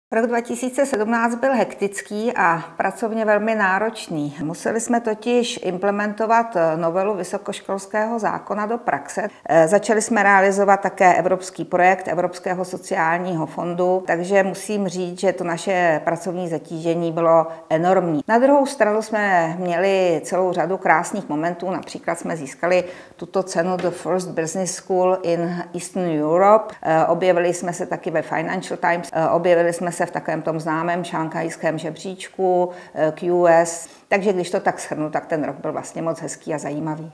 Rok 2017 byl hektický a pracovně velmi náročný. Museli jsme totiž implementovat novelu vysokoškolského zákona do praxe. Začali jsme realizovat také evropský projekt Evropského sociálního fondu, takže musím říct, že to naše pracovní zatížení bylo enormní. Na druhou stranu jsme měli celou řadu krásných momentů, například jsme získali tuto cenu The First Business School in Eastern Europe. Objevili jsme se taky ve Financial Times, objevili jsme se v takovém tom známém šanghajském žebříčku QS. Takže když to tak shrnu, tak ten rok byl vlastně moc hezký a zajímavý.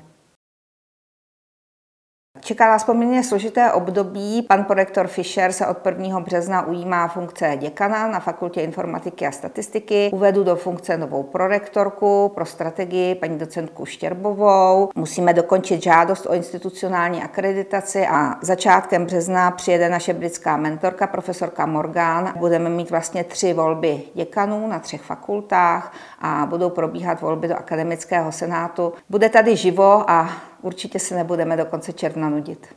Čeká nás poměrně složité období. Pan prorektor Fischer se od 1. března ujímá funkce děkana na Fakultě informatiky a statistiky. Uvedu do funkce novou prorektorku pro strategii, paní docentku Štěrbovou. Musíme dokončit žádost o institucionální akreditaci a začátkem března přijede naše britská mentorka, profesorka Morgan. Budeme mít vlastně 3 volby děkanů na 3 fakultách a budou probíhat volby do akademického senátu. Bude tady živo a určitě se nebudeme do konce června nudit.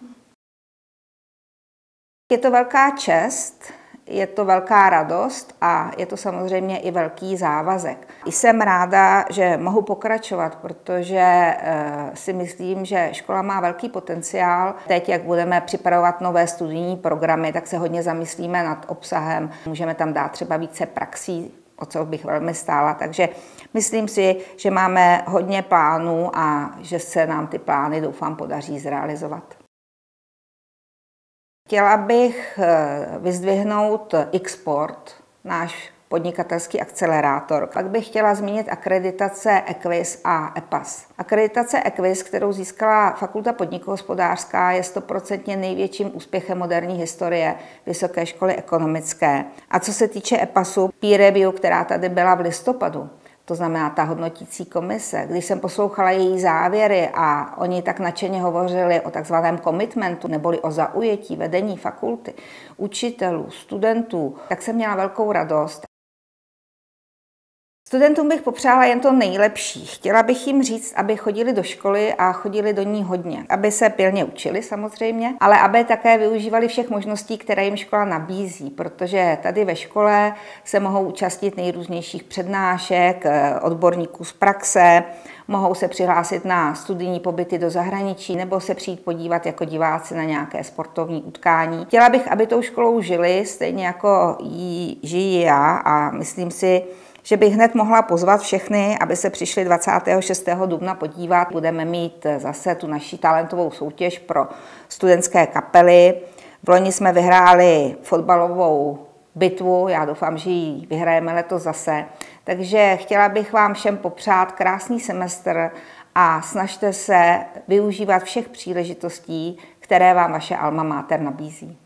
Je to velká čest, je to velká radost a je to samozřejmě i velký závazek. Jsem ráda, že mohu pokračovat, protože si myslím, že škola má velký potenciál. Teď, jak budeme připravovat nové studijní programy, tak se hodně zamyslíme nad obsahem. Můžeme tam dát třeba více praxí, o co bych velmi stála. Takže myslím si, že máme hodně plánů a že se nám ty plány, doufám, podaří zrealizovat. Chtěla bych vyzdvihnout Xport, náš podnikatelský akcelerátor. Pak bych chtěla zmínit akreditace EQUIS a EPAS. Akreditace EQUIS, kterou získala Fakulta podnikohospodářská, je 100% největším úspěchem moderní historie Vysoké školy ekonomické. A co se týče EPASu, peer review, která tady byla v listopadu, to znamená ta hodnotící komise, když jsem poslouchala její závěry a oni tak nadšeně hovořili o takzvaném commitmentu, neboli o zaujetí vedení fakulty, učitelů, studentů, tak jsem měla velkou radost. Studentům bych popřála jen to nejlepší. Chtěla bych jim říct, aby chodili do školy a chodili do ní hodně. Aby se pilně učili samozřejmě, ale aby také využívali všech možností, které jim škola nabízí, protože tady ve škole se mohou účastnit nejrůznějších přednášek, odborníků z praxe, mohou se přihlásit na studijní pobyty do zahraničí nebo se přijít podívat jako diváci na nějaké sportovní utkání. Chtěla bych, aby tou školou žili, stejně jako ji žiji já a myslím si, že bych hned mohla pozvat všechny, aby se přišli 26. dubna podívat. Budeme mít zase tu naši talentovou soutěž pro studentské kapely. V loni jsme vyhráli fotbalovou bitvu, já doufám, že ji vyhrajeme letos zase. Takže chtěla bych vám všem popřát krásný semestr a snažte se využívat všech příležitostí, které vám vaše alma mater nabízí.